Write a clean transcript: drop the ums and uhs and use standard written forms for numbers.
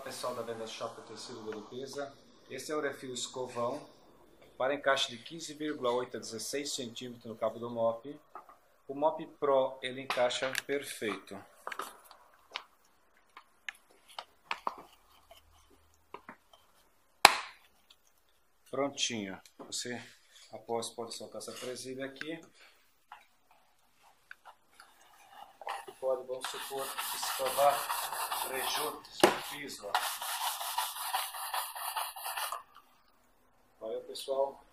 pessoal da Venda Shop Tecido de Limpeza. Esse é o refil escovão para encaixe de 15,8 a 16 centímetros no cabo do mop. O mop Pro ele encaixa perfeito. Prontinho. Você após pode soltar essa presilha aqui. Pode, vamos supor, escovar rejuntos no piso. Valeu, pessoal.